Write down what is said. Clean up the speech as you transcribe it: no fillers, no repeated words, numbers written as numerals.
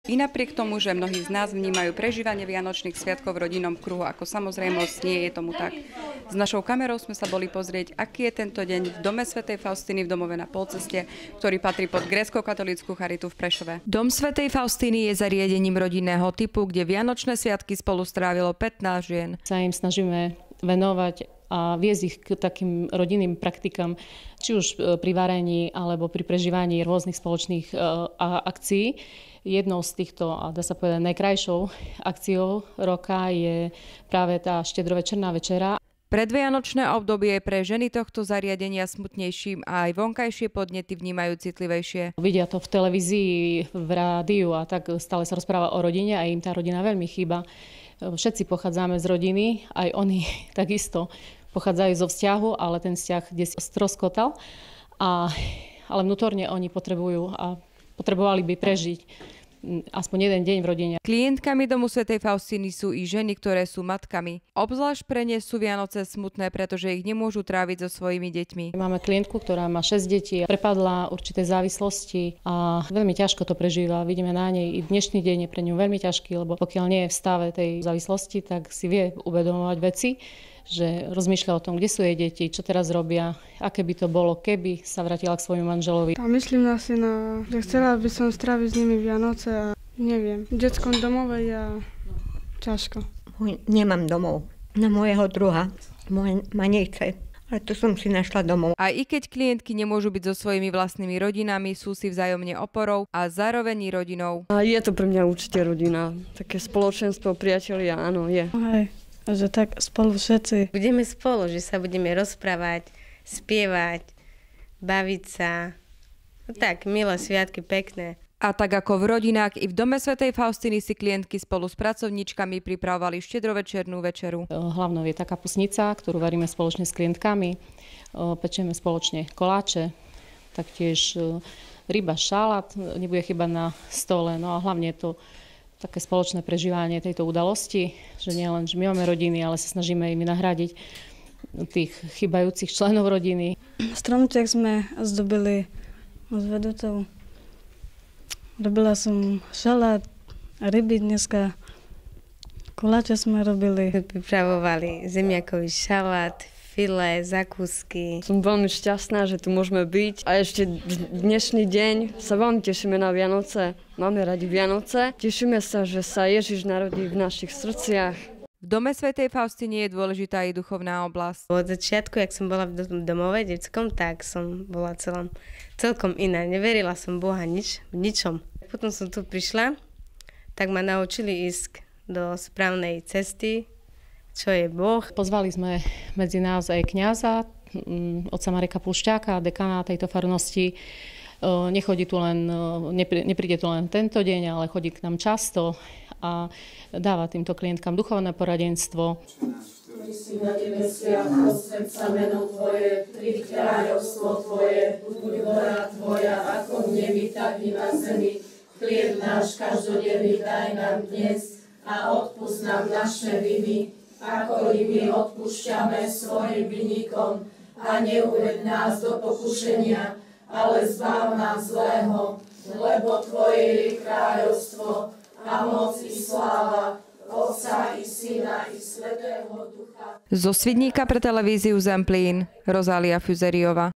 I napriek tomu, že mnohí z nás vnímajú prežívanie vianočných sviatkov v rodinnom kruhu ako samozrejmosť, nie je tomu tak. S našou kamerou sme sa boli pozrieť, aký je tento deň v dome svätej Faustíny v domove na Polceste, ktorý patrí pod grécko-katolícku charitu v Prešove. Dom svätej Faustíny je zariadením rodinného typu, kde vianočné sviatky spolu strávilo 15 žien. Sa im snažíme venovať a viesť ich k takým rodinným praktikám, či už pri varení alebo pri prežívaní rôznych spoločných akcií. Jednou z týchto, a dá sa povedať najkrajšou akciou roka je práve tá štedrovečerná večera. Predvianočné obdobie je pre ženy tohto zariadenia smutnejším a aj vonkajšie podnety vnímajú citlivejšie. Vidia to v televízii, v rádiu a tak stále sa rozpráva o rodine a im tá rodina veľmi chýba. Všetci pochádzame z rodiny, aj oni takisto pochádzajú zo vzťahu, ale ten vzťah kde stroskotal. Ale vnútorne oni potrebovali by prežiť aspoň jeden deň v rodine. Klientkami domu svätej Faustíny sú i ženy, ktoré sú matkami. Obzvlášť pre ne sú Vianoce smutné, pretože ich nemôžu tráviť so svojimi deťmi. Máme klientku, ktorá má 6 detí, prepadla určité závislosti a veľmi ťažko to prežíva. Vidíme na nej, i dnešný deň je pre ňu veľmi ťažký, lebo pokiaľ nie je v stave tej závislosti, tak si vie uvedomovať veci, že rozmýšľa o tom, kde sú jej deti, čo teraz robia, aké by to bolo, keby sa vrátila k svojmu manželovi. A myslím asi že chcela by som stráviť s nimi Vianoce a neviem, v detskom domove je ťažko. Nemám domov. Na mojeho druha, moje manejce. Ale tu som si našla domov. A i keď klientky nemôžu byť so svojimi vlastnými rodinami, sú si vzájomne oporou a zároveň rodinou. A je to pre mňa určite rodina. Také spoločenstvo, priatelia, áno, je. Hej. Že tak spolu všetci. Budeme spolu, že sa budeme rozprávať, spievať, baviť sa. No tak, milé sviatky, pekné. A tak ako v rodinách, i v dome svätej Faustíny si klientky spolu s pracovníčkami pripravovali štedrovečernú večeru. Hlavnou je tá kapustnica, ktorú varíme spoločne s klientkami. Pečieme spoločne koláče, taktiež ryba, šalát, nebude chýbať na stole. No a hlavne je to také spoločné prežívanie tejto udalosti, že nie len, že my máme rodiny, ale sa snažíme im nahradiť tých chýbajúcich členov rodiny. Stromček sme zdobili s vedúcou. Robila som šalát, ryby dneska, koláče sme robili. Pripravovali zemiakový šalát, filé, zakúsky. Som veľmi šťastná, že tu môžeme byť a ešte dnešný deň sa veľmi tešíme na Vianoce. Máme radi Vianoce. Tešíme sa, že sa Ježiš narodí v našich srdciach. V dome svätej Faustíny je dôležitá i duchovná oblasť. Od začiatku, jak som bola v domove detskom, tak som bola celkom iná. Neverila som Boha v ničom. Potom som tu prišla, tak ma naučili ísť do správnej cesty, čo je Boh. Pozvali sme medzi nás aj kňaza, otca Mareka Pušťáka, dekana tejto farnosti. Nepríde tu len tento deň, ale chodí k nám často a dáva týmto klientkám duchovné poradenstvo. Ktorý si na nebesiach, posväť sa meno Tvoje, príď kráľovstvo Tvoje, buď vôľa Tvoja, ako v nebi, tak i na zemi. Chlieb náš každodenný daj nám dnes a odpusť nám naše viny, ako i my odpúšťame svojim vinníkom, a neuveď nás do pokušenia, ale zbav nás zlého, lebo Tvoje je kráľovstvo a moc i sláva Otca i Syna i Svätého Ducha. Zo Svidníka pre televíziu Zemplín, Rozália Fuzeriová.